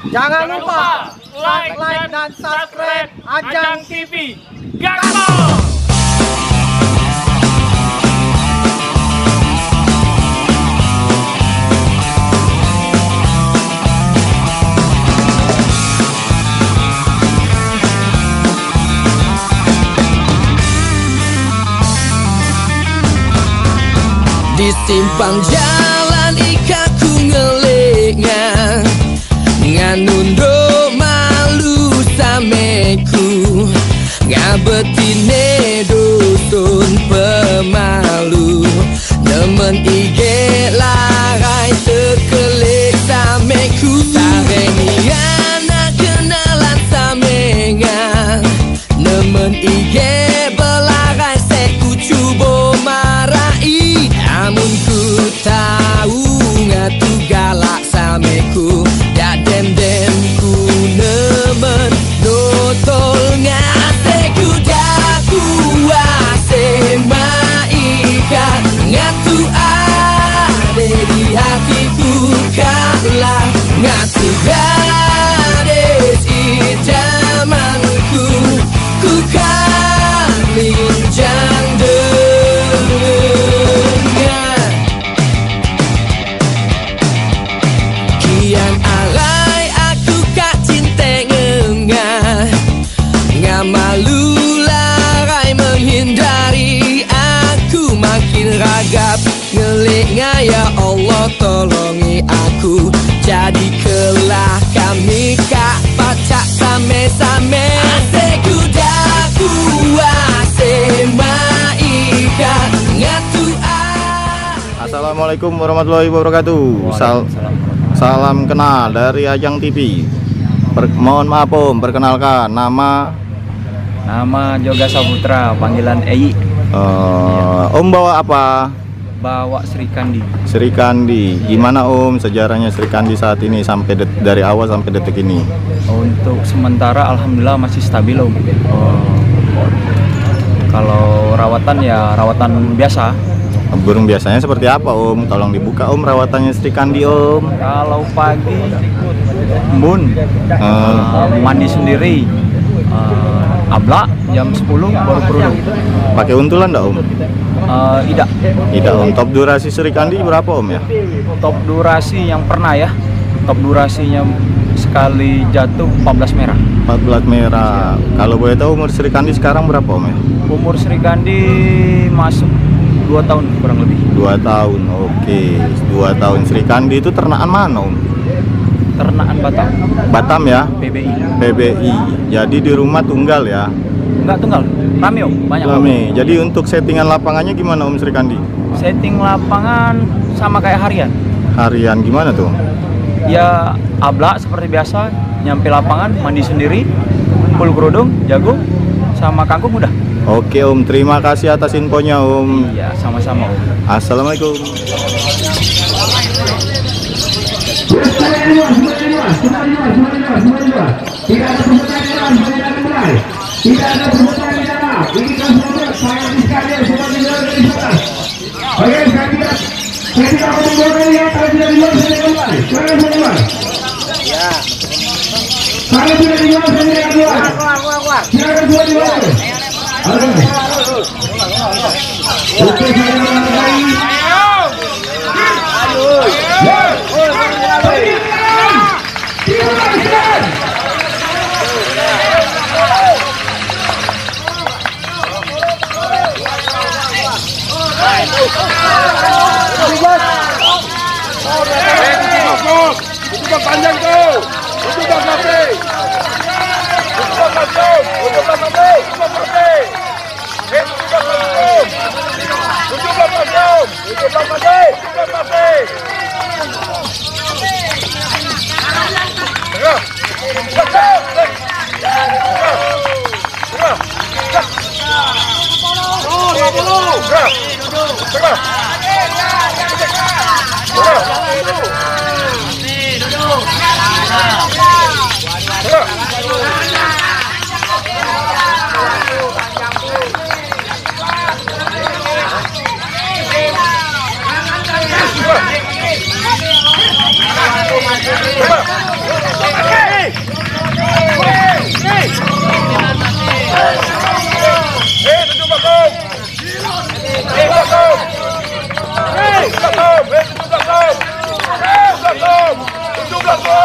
Jangan lupa like dan subscribe Ajang TV. Gagal! Di simpang jalan ikaku ngelengan nganundo malu sameku ngabetine dusun pemalu nemen ige larai tekelik sameku sarengi anak kenalan samengan nemen ige belarai seku cubo marai amun ku tahu ngatu galak sameku ya dem ku nemen dotol ngaseku daku ase maika ngatu ade di hatiku kalah ngatu gades idamanku ku kalinjang kian alai aku kak cinta ngengah ngamalu larai menghindari aku makin ragap ngelik ya Allah tolongi aku jadi kelah kami kak pacak same-same aseku daku ase maika ngatu. Assalamualaikum warahmatullahi wabarakatuh. Salam kenal dari Ajang TV. Mohon maaf Om, perkenalkan nama Joga Saputra, panggilan Ei. Om bawa apa? Bawa Sri Kandi. Sri Kandi. Gimana Om sejarahnya Sri Kandi saat ini sampai dari awal sampai detik ini? Untuk sementara alhamdulillah masih stabil Om. Kalau rawatan ya rawatan biasa. Burung biasanya seperti apa Om? Tolong dibuka Om rawatannya Sri Kandi Om. Kalau pagi Embun, mandi sendiri, ablak jam 10 baru beruduk. pakai untulan enggak Om? Tidak Om. Top durasi Sri Kandi berapa Om ya? Top durasi yang pernah ya, top durasinya sekali jatuh 14 merah. 14 merah. Kalau boleh tahu umur Sri Kandi sekarang berapa Om ya? Umur Sri Kandi masuk 2 tahun kurang lebih. 2 tahun, oke. 2 tahun. Sri Kandi itu ternakan mana Om? Ternakan Batam. Batam ya? PBI. PBI. Jadi di rumah tunggal ya? Enggak tunggal, rame Om, banyak. Rame. Jadi untuk settingan lapangannya gimana Om Sri Kandi? Setting lapangan sama kayak harian. Harian gimana tuh? Ya ablak seperti biasa, nyampe lapangan, mandi sendiri, full kerudung, jago, sama kangkung udah. Oke Om, terima kasih atas infonya Om. Iya, sama-sama Om. Assalamualaikum. Panjang tuh, untuk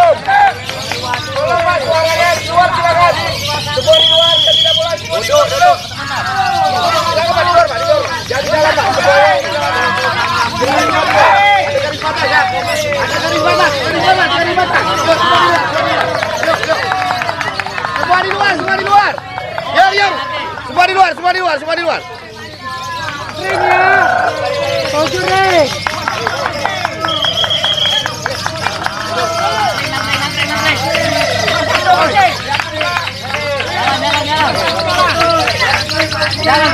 Tolong Mas, suaranya di luar silakan. Semua di luar, kita tidak boleh semua di luar. Duduk. Silakan Pak, di luar Pak, di luar. Jangan di dalam Pak. Semuanya di dalam. Ada garis batas ya. Ada garis batas, garis batas. Semua di luar, semua di luar. Yuk. Semua di luar, semua di luar, semua di luar. Ring ya. Tujuh ring. Jalan.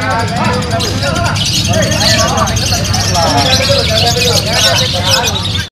Jangan dulu.